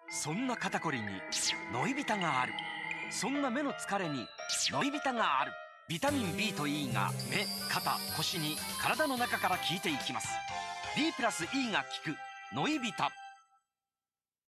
そんな肩こりにノイビタがある。そんな目の疲れにノイビタがある。ビタミン B と E が目、肩、腰に体の中から効いていきます。 B+E が効くノイビタ。